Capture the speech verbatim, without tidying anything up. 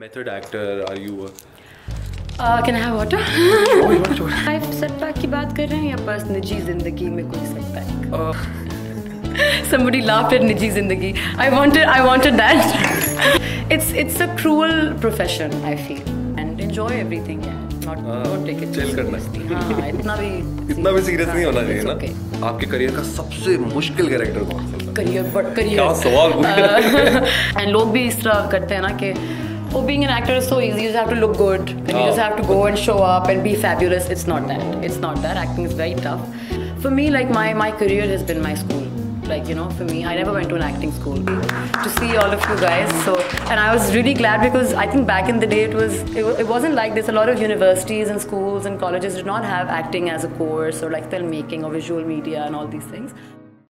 Method actor, are you? Uh, can I have water? Life setback की बात कर रहे हैं या बस निजी जिंदगी में कोई setback? Uh, somebody laughed at निजी जिंदगी. I wanted, I wanted that. it's it's a cruel profession, I feel, and enjoy everything. Yeah, not uh, don't take it too seriously. हाँ, इतना भी इतना भी सीरियस नहीं होना चाहिए ना. Okay. आपके करियर का सबसे मुश्किल कैरेक्टर कौन सा था? Career but career. क्या सवाल पूछा? And लोग भी इस तरह करते हैं ना कि oh, being an actor is so easy. You just have to look good, and you just have to go and show up and be fabulous. It's not that. It's not that. Acting is very tough. For me, like my my career has been my school. Like, you know, for me, I never went to an acting school. To see all of you guys, so and I was really glad because I think back in the day it was it, it wasn't like this. A lot of universities and schools and colleges did not have acting as a course or like filmmaking or visual media and all these things.